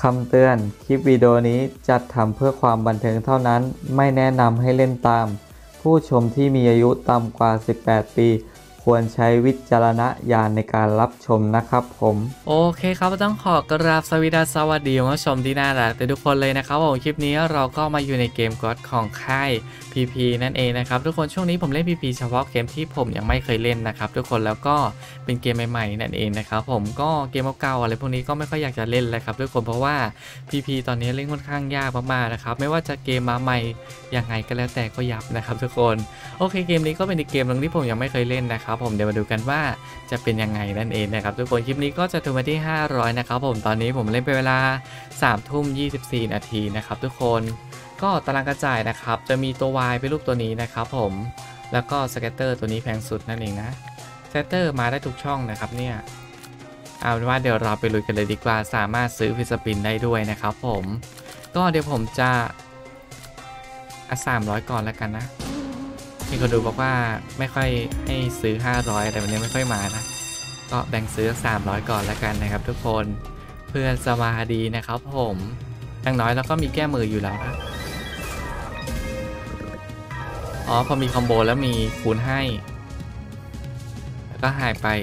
คำเตือนคลิปวิดีโอนี้จัดทำเพื่อความบันเทิงเท่านั้นไม่แนะนำให้เล่นตามผู้ชมที่มีอายุต่ำกว่า18ปีควรใช้วิจารณญาณในการรับชมนะครับผมโอเคครับต้องขอกราบสวัสดีคุณผู้ชมที่น่ารักทุกคนเลยนะครับผมคลิปนี้เราก็มาอยู่ในเกมก็อดของค่าย PP นั่นเองนะครับทุกคนช่วงนี้ผมเล่น PP เฉพาะเกมที่ผมยังไม่เคยเล่นนะครับทุกคนแล้วก็เป็นเกมใหม่ๆนั่นเองนะครับผมก็เกมเก่าๆอะไรพวกนี้ก็ไม่ค่อยอยากจะเล่นเลยครับทุกคนเพราะว่า PP ตอนนี้เล่นค่อนข้างยากมากๆนะครับไม่ว่าจะเกมมาใหม่ยังไงก็แล้วแต่ก็ยับนะครับทุกคนโอเคเกมนี้ก็เป็นอีกเกมนึงที่ผมยังไม่เคยเล่นนะครับผมเดี๋ยวมาดูกันว่าจะเป็นยังไงนั่นเองนะครับทุกคนคลิปนี้ก็จะถึงมาที่500นะครับผมตอนนี้ผมเล่นไปเวลา3:24 นาทีนะครับทุกคนก็ตารางกระจายนะครับจะมีตัว Y เป็นรูปตัวนี้นะครับผมแล้วก็สแกตเตอร์ตัวนี้แพงสุดนั่นเองนะสแกตเตอร์มาได้ทุกช่องนะครับเนี่ยเอาเป็นว่าเดี๋ยวเราไปลุยกันเลยดีกว่าสามารถซื้อฟิสปินได้ด้วยนะครับผมก็เดี๋ยวผมจะ300ก่อนแล้วกันนะมีคนดูบอกว่าไม่ค่อยให้ซื้อ500แต่วันนี้ไม่ค่อยมานะก็แบ่งซื้อ300ก่อนแล้วกันนะครับทุกคนเพื่อสมาดีนะครับผมอย่างน้อยเราก็มีแก้มืออยู่แล้วนะอ๋อพอมีคอมโบแล้วมีคูณให้แล้วก็หายไป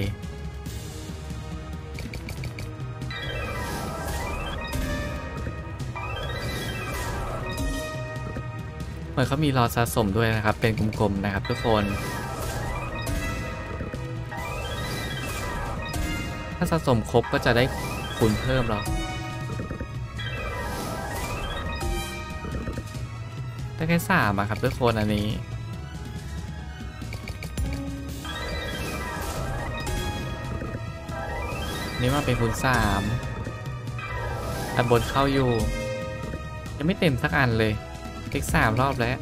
เหมือนเขามีรอสะสมด้วยนะครับเป็นกลมๆนะครับทุกคนถ้าสะสมครบก็จะได้คูณเพิ่มหรอได้แค่3อะครับทุกคนอันนี้นี่มาเป็นคูณ3อันบนเข้าอยู่ยังไม่เต็มสักอันเลยคลิก3รอบแล้ว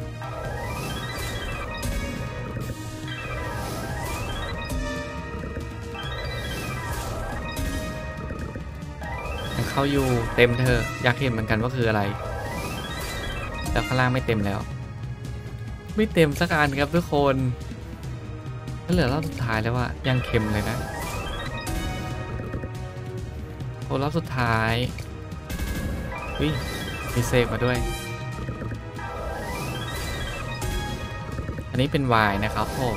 ยังเข้าอยู่เต็มเธออยากเห็นเหมือนกันว่าคืออะไรแต่ข้างล่างไม่เต็มแล้วไม่เต็มสักอันครับทุกคนเหลือรอบสุดท้ายแล้วว่ายังเค็มเลยนะโอ้รอบสุดท้ายมีเซฟมาด้วยอันนี้เป็นวายนะครับผม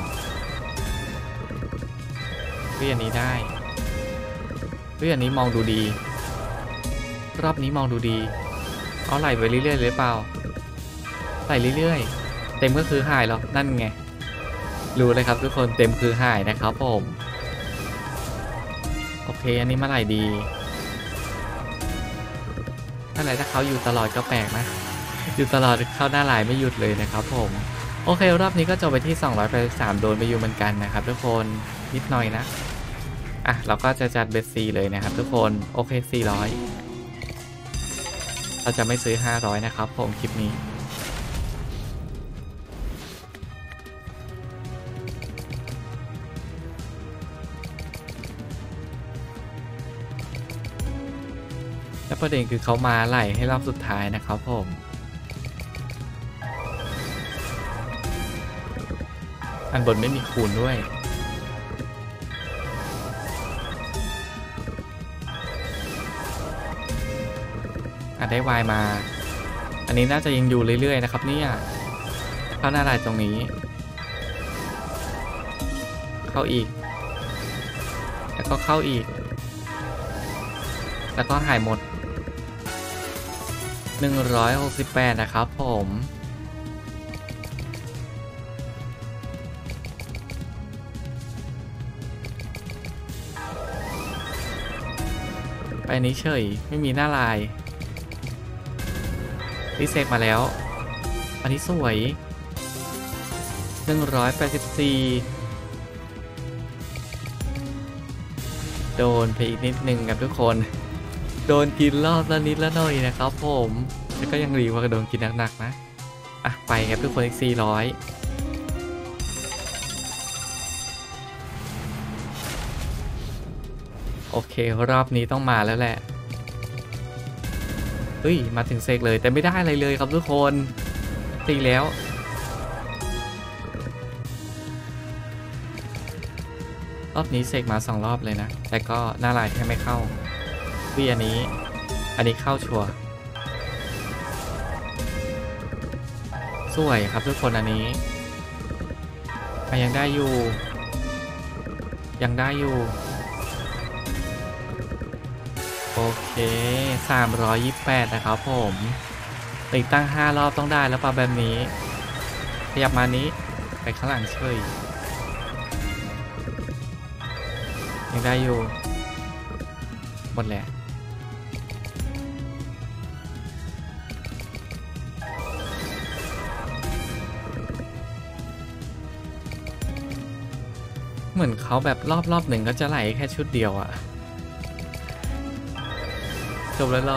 อันนี้ได้อันนี้มองดูดีรอบนี้มองดูดีเอาไหลไปเรื่อยๆเลยเปล่าไหลเรื่อยๆเต็มก็คือหายแล้วนั่นไงรู้เลยครับทุกคนเต็มคือหายนะครับผมโอเคอันนี้มาไหลดีอะไรถ้าเขาอยู่ตลอดก็แปลกนะอยู่ตลอดเข้าหน้าไหลไม่หยุดเลยนะครับผมโอเครอบนี้ก็จบไปที่283โดนไปอยู่เหมือนกันนะครับทุกคนนิดหน่อยนะเราก็จะจัดเบสซีเลยนะครับทุกคนโอเค400เราจะไม่ซื้อ500นะครับผมคลิปนี้และประเด็นคือเขามาไหลให้รอบสุดท้ายนะครับผมอันบนไม่มีคูณด้วยได้วายมาอันนี้น่าจะยังอยู่เรื่อยๆนะครับเนี่ยเข้าหน้าลายตรงนี้เข้าอีกแล้วก็เข้าอีกแล้วก็หายหมด168นะครับผมไปนี้เฉยไม่มีหน้าลายรีเซ็ตมาแล้วอันนี้สวย184โดนไปอีกนิดนึงครับทุกคนโดนกินรอบละนิดละหน่อยนะครับผมแล้วก็ยังรีว่าโดนกินหนักๆนะไปครับทุกคนอีก400โอเครอบนี้ต้องมาแล้วแหละมาถึงเซกเลยแต่ไม่ได้อะไรเลยครับทุกคนตีแล้วรอบนี้เซกมา2รอบเลยนะแต่ก็หน้าลายแค่ไม่เข้าอันนี้อันนี้เข้าชัวร์สวยครับทุกคนอันนี้ยังได้อยู่ยังได้อยู่โอเค328นะครับผมอีกตั้ง5รอบต้องได้แล้วป่ะแบบนี้ขยับมานี้ไปข้างหลังเฉยยังได้อยู่หมดแหละเหมือนเขาแบบรอบหนึ่งก็จะไหลแค่ชุดเดียวอะจบแล้วรอ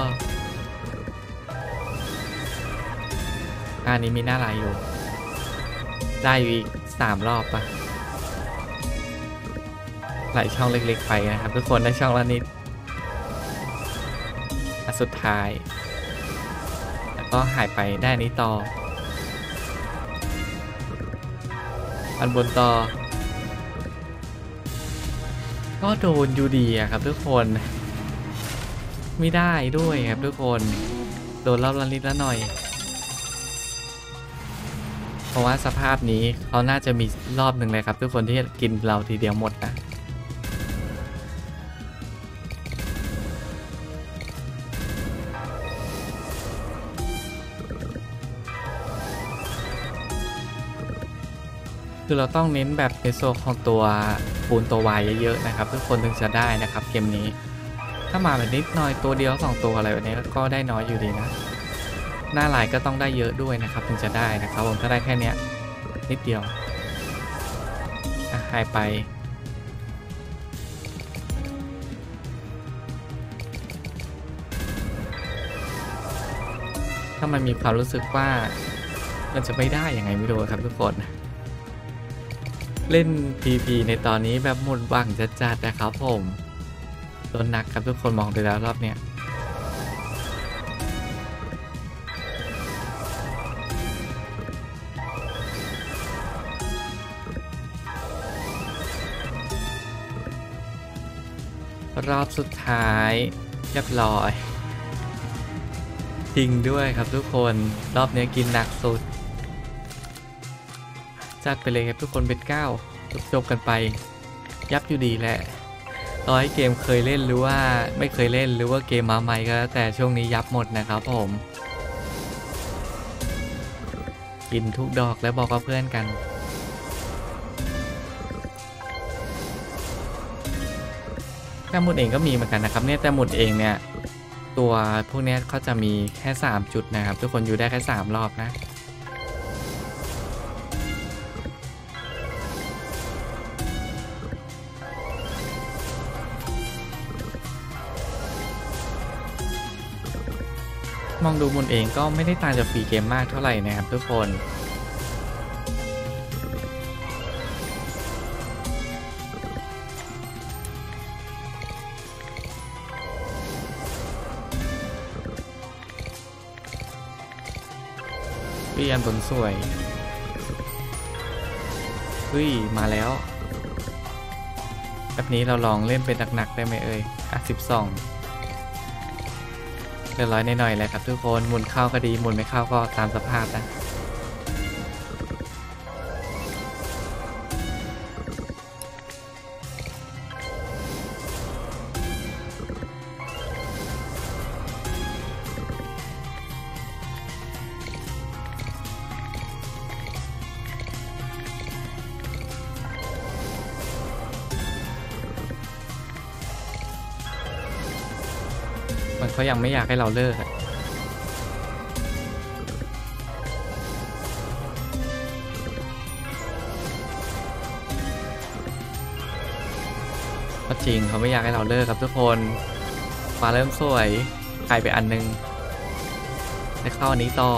อันนี้มีหน้าลายอยู่ได้อยู่อีก3รอบปะไหลช่องเล็กๆไปนะครับทุกคนได้ช่องละนิดสุดท้ายแล้วก็หายไปได้นี้ต่ออันบนต่อก็โดนอยู่ดีครับทุกคนไม่ได้ด้วยครับทุกคนโดนรอบละนิดละหน่อยเพราะว่าสภาพนี้เขาน่าจะมีรอบหนึ่งเลยครับทุกคนที่กินเราทีเดียวหมดนะคือเราต้องเน้นแบบในโซนของตัวปูนตัววายเยอะๆนะครับทุกคนถึงจะได้นะครับเกมนี้ถ้ามาแบบนิดหน่อยตัวเดียว2ตัวอะไรแบบนี้ก็ได้น้อยอยู่ดีนะหน้าลายก็ต้องได้เยอะด้วยนะครับถึงจะได้นะครับผมถ้าได้แค่นี้นิดเดียวหายไปถ้ามันมีความรู้สึกว่ามันจะไม่ได้ยังไงไม่รู้ครับทุกคนเล่น PP ในตอนนี้แบบหมดหวังจัดๆนะครับผมโดนหนักครับทุกคนมองดูแล้วรอบเนี้ยรอบสุดท้ายเรียบร้อยจริงด้วยครับทุกคนรอบนี้กินหนักสุดจัดไปเลยครับทุกคนเป็น9จบกันไปยับอยู่ดีแหละต่อให้เกมเคยเล่นหรือว่าไม่เคยเล่นหรือว่าเกมมาใหม่ก็แล้วแต่ช่วงนี้ยับหมดนะครับผมกินทุกดอกแล้วบอกกับเพื่อนกันแต้มหมุดเองก็มีเหมือนกันนะครับเนี่ยแต้มหมุดเองเนี่ยตัวพวกนี้เขาจะมีแค่3จุดนะครับทุกคนอยู่ได้แค่3รอบนะมองดูหมุดเองก็ไม่ได้ต่างจากฟรีเกมมากเท่าไหร่นะครับทุกคนพี่อันบนสวยเฮ้ยมาแล้วแบบนี้เราลองเล่นเป็นหนักๆได้ไหมเอ่ย12เรียบร้อยหน่อยๆเลยครับทุกคนหมุนเข้าก็ดีหมุนไม่เข้าก็ตามสภาพนะมันเขายังไม่อยากให้เราเลิกอะก็จริงเขาไม่อยากให้เราเลิกครับทุกคนมาเริ่มสวยหายไปอันนึงได้เข้าอันนี้ต่อ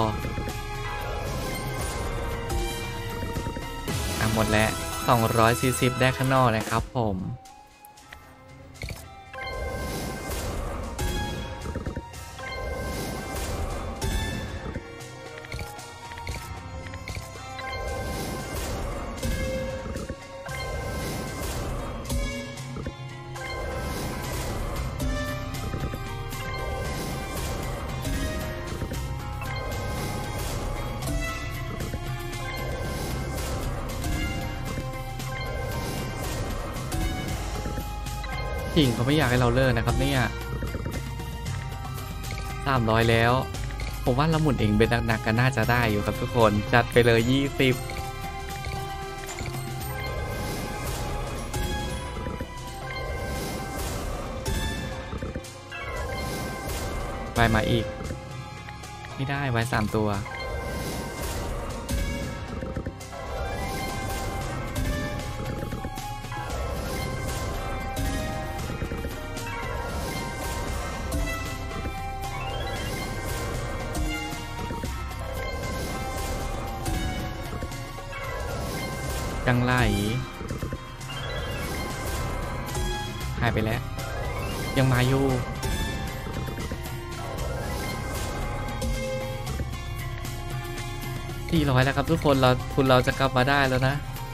หมดแล้ว240ได้ข้างนอกนะครับผมจริงเขาไม่อยากให้เราเลิกนะครับเนี่ย300แล้วผมว่าเราหมุนเองเป็นหนักๆกันน่าจะได้อยู่ครับทุกคนจัดไปเลย20ไปมาอีกไม่ได้ไว้3ตัวจังไรหายไปแล้วยังมาอยู่400แล้วครับทุกคนเราจะกลับมาได้แล้วนะ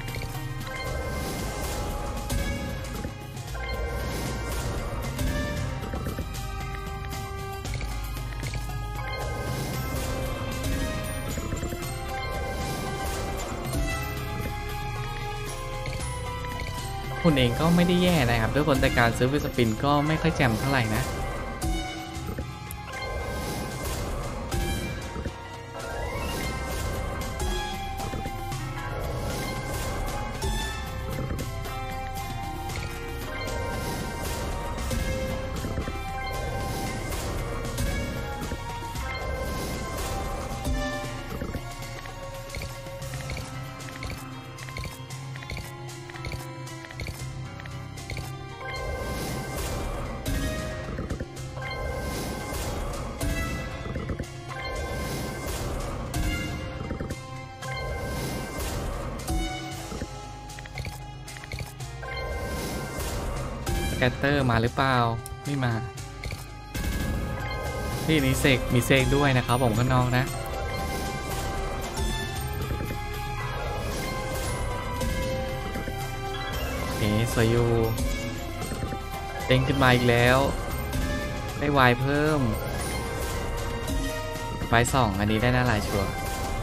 คุณเองก็ไม่ได้แย่นะครับทุกคนแต่การซื้อวิสปินก็ไม่ค่อยแจ่มเท่าไหร่นะสแกตเตอร์มาหรือเปล่าไม่มานี่มีเซกด้วยนะครับผมข้างนอกนะโอเคสวยอยู่เด้งขึ้นมาอีกแล้วได้วายเพิ่มไฟ2อันนี้ได้หน้าลายชัวร์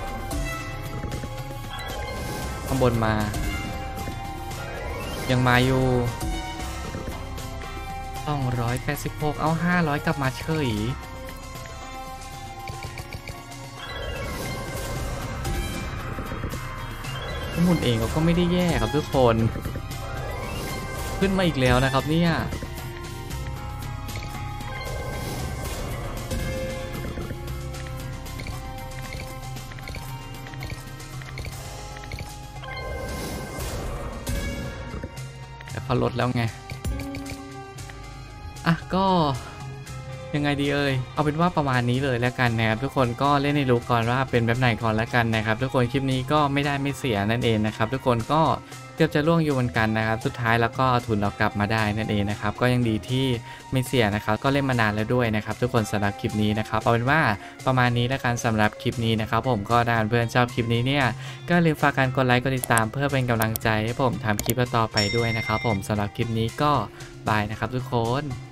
ข้างบนมายังมาอยู่286เอา500กลับมาเฉยหมุนเองก็ไม่ได้แย่ครับทุกคนขึ้นมาอีกแล้วนะครับเนี่ยแต่เขาลดแล้วไงอ่ะก็ยังไงดีเอาเป็นว่าประมาณนี้เลยแล้วกันนะครับทุกคนก็เล่นให้รู้ก่อนว่าเป็นแบบไหนก่อนแล้วกันนะครับทุกคนคลิปนี้ก็ไม่ได้ไม่เสียนั่นเองนะครับทุกคนก็เกือบจะล่วงอยู่เหมือนกันนะครับสุดท้ายแล้วก็ทุนเรากลับมาได้นั่นเองนะครับก็ยังดีที่ไม่เสียนะครับก็เล่นมานานแล้วด้วยนะครับทุกคนสำหรับคลิปนี้นะครับเอาเป็นว่าประมาณนี้แล้วกันสำหรับคลิปนี้นะครับผมก็ถ้าเพื่อนชอบคลิปนี้เนี่ยก็อย่าลืมฝากกันกดไลค์กดติดตามเพื่อเป็นกำลังใจให้ผมทำคลิปต่อไปด้วยนะครับผมสำหรับคลิปนี้ก็บายนะครับทุกคน